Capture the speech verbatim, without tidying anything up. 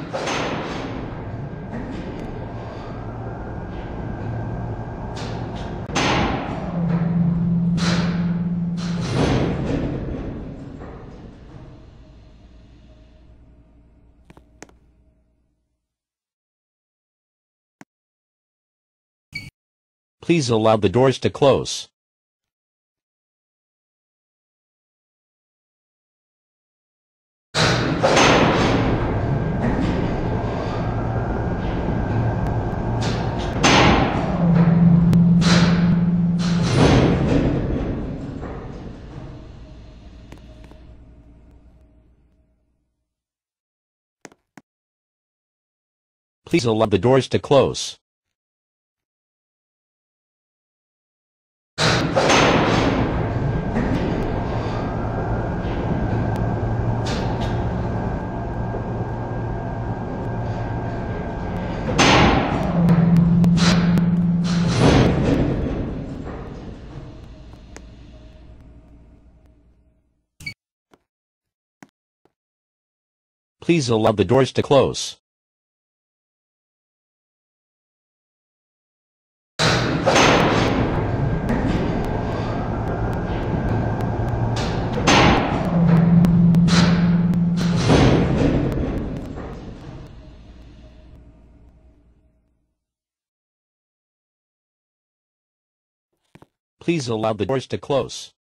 Please allow the doors to close. Please allow the doors to close. Please allow the doors to close. Please allow the doors to close.